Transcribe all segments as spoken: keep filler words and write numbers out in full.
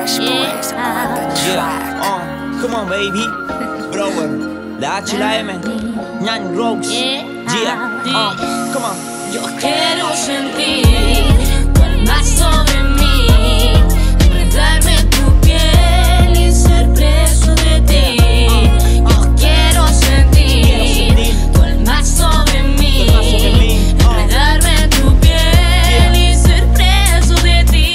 Yeah, uh, come on baby, Brower, la H y la M, Nani Rocks. Yeah, uh, come on. Yo quiero sentir tu alma sobre mí, enredarme en tu piel y ser preso de ti. Yo quiero sentir tu alma sobre mí, enredarme en tu piel y ser preso de ti.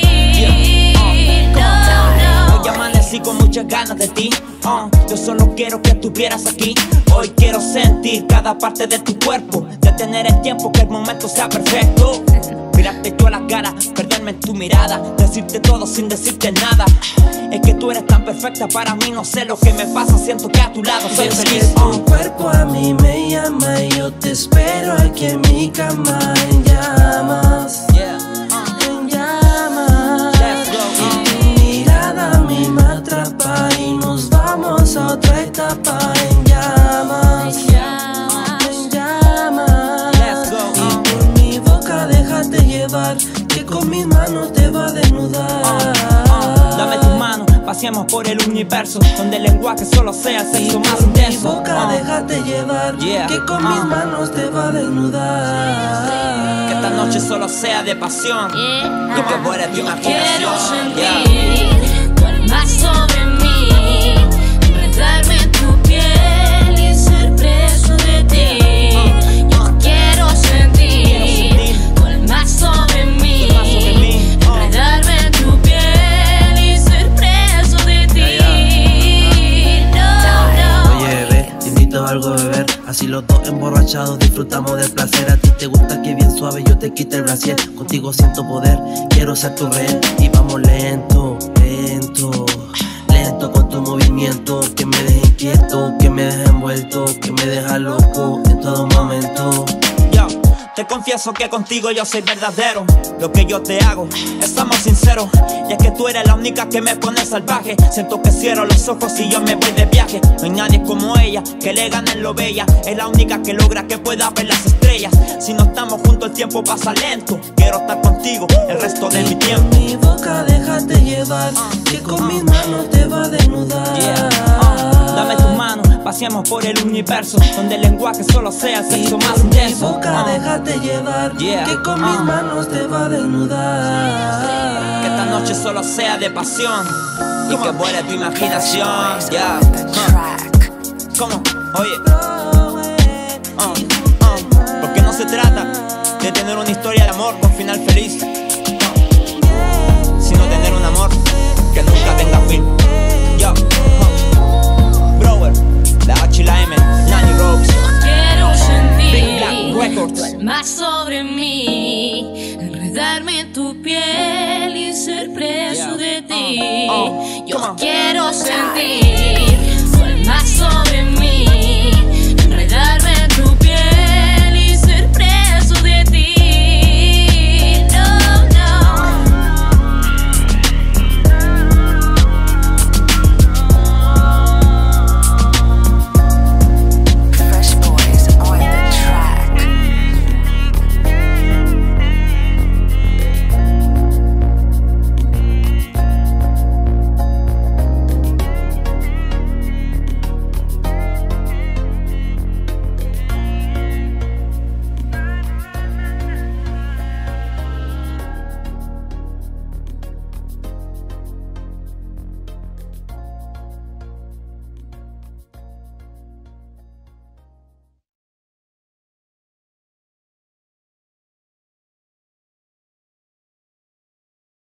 Hoy amanecí con muchas ganas de ti. Uh, yo solo quiero que estuvieras aquí. Hoy quiero sentir cada parte de tu cuerpo, detener el tiempo, que el momento sea perfecto. Mirarte tú a la cara, perderme en tu mirada, decirte todo sin decirte nada. Es que tú eres tan perfecta para mí, no sé lo que me pasa, siento que a tu lado soy es feliz. Que tu cuerpo a mí me llama y yo te espero aquí en mi cama en llamas. Yeah. En llamas. Let's go. Y tu mirada a mí me atrapa y nos vamos a otra etapa en llamas. En llamas. Let's go. Y por mi boca déjate llevar, que con mis manos te va a desnudar. Dame tus manos, paseamos por el universo, donde el lenguaje solo sea el sexo más Mi intenso. boca Uh, déjate llevar, Yeah. que con Uh. mis manos te va a desnudar. Que esta noche solo sea de pasión y que vuele tu Quiero imaginación. Yeah. sentir tu alma sobre mí, enredarme en tu piel y ser preso de ti. Yo quiero sentir tu alma sobre mí, enredarme en tu piel y ser preso de ti. No, no. Oye bebé, te invito a algo a beber, así los dos emborrachados disfrutamos del placer. A ti te gusta que bien suave yo te quite el brasier, contigo siento poder, quiero ser tu rehén. Y vamos lento, lento, lento con tu movimiento, que me deja inquieto, que me deja envuelto, que me deja loco en todo momento. Yo te confieso que contigo yo soy verdadero. Lo que yo te hago, estamos sinceros. Y es que tú eres la única que me pone salvaje. Siento que cierro los ojos y yo me voy de viaje. No hay nadie como ella, que le gane en lo bella. Es la única que logra que pueda ver las estrellas. Si no estamos juntos el tiempo pasa lento. Quiero estar contigo el resto de mi tiempo. Mi boca déjate llevar, que con mis manos te va a desnudar. Yeah, uh, dame tus manos, paseamos por el universo, donde el lenguaje solo sea el sexo más Mi intenso. boca Uh, déjate llevar, Yeah. que con Uh. mis manos te va a desnudar. Que esta noche solo sea de pasión y que vuele tu imaginación. Yeah, uh, ¿cómo? Oye, uh, uh, porque no se trata de tener una historia de amor con final feliz, uh, sino tener un amor que nunca tenga fin. Yo, uh, Brower, la H y la M, Nani Rocks. Quiero Big Black sentir Records. tu alma sobre mí, enredarme en tu piel y ser preso Yeah. de ti. Uh, uh, Yo come on. quiero sentir